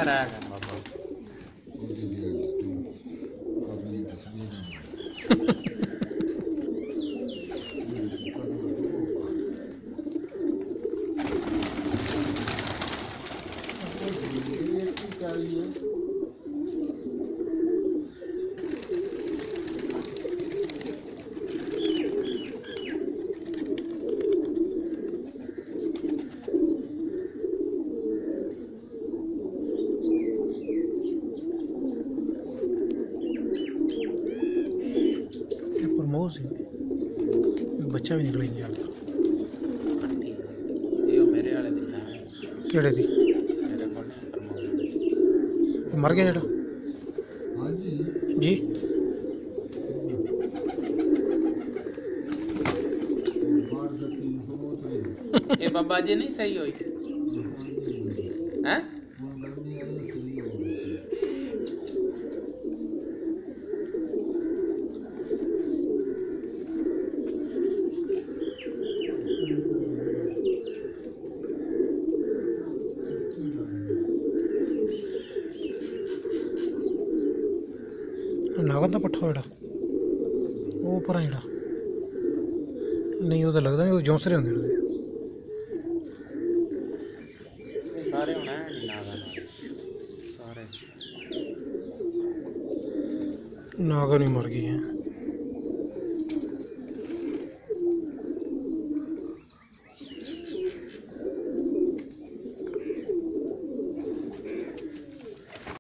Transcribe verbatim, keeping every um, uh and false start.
कराया कर बाबा प्रमोद से बच्चा भी निकलेंगे यार मेरे वाले दी केड़े दी मेरे को प्रमोद मर गया जेड़ा जी ये बाबा जी नहीं सही हुई हैं नागन का पट्ठा जेड़ा वो उपर जेड़ा नहीं वो तो लगता नहीं वो जौंसरे होंगे ਉਹਦੇ सारे होना है नागन सारे नागन ही मर गई हैं।